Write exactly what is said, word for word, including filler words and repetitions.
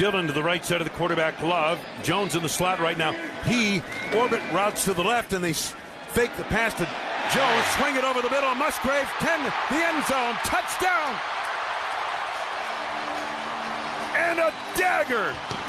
Dillon to the right side of the quarterback glove. Jones in the slot right now. He orbit routes to the left, and they fake the pass to Jones. Swing it over the middle. Musgrave, ten, the end zone. Touchdown! And a dagger!